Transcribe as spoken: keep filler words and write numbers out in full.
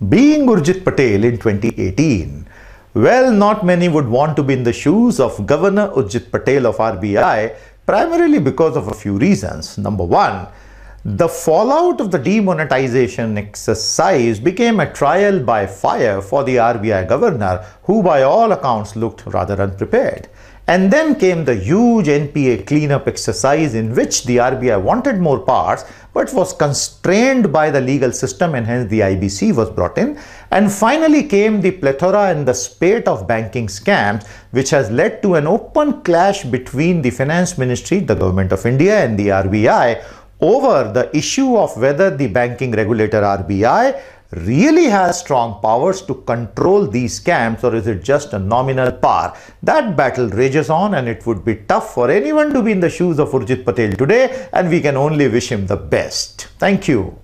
Being Urjit Patel in twenty eighteen, well, not many would want to be in the shoes of Governor Urjit Patel of R B I, primarily because of a few reasons. Number one, the fallout of the demonetization exercise became a trial by fire for the R B I governor, who by all accounts looked rather unprepared. And then came the huge N P A cleanup exercise in which the R B I wanted more powers but was constrained by the legal system, and hence the I B C was brought in. And finally came the plethora and the spate of banking scams, which has led to an open clash between the Finance Ministry, the Government of India, and the R B I over the issue of whether the banking regulator R B I really has strong powers to control these scams, or is it just a nominal power? That battle rages on, and it would be tough for anyone to be in the shoes of Urjit Patel today, and we can only wish him the best. Thank you.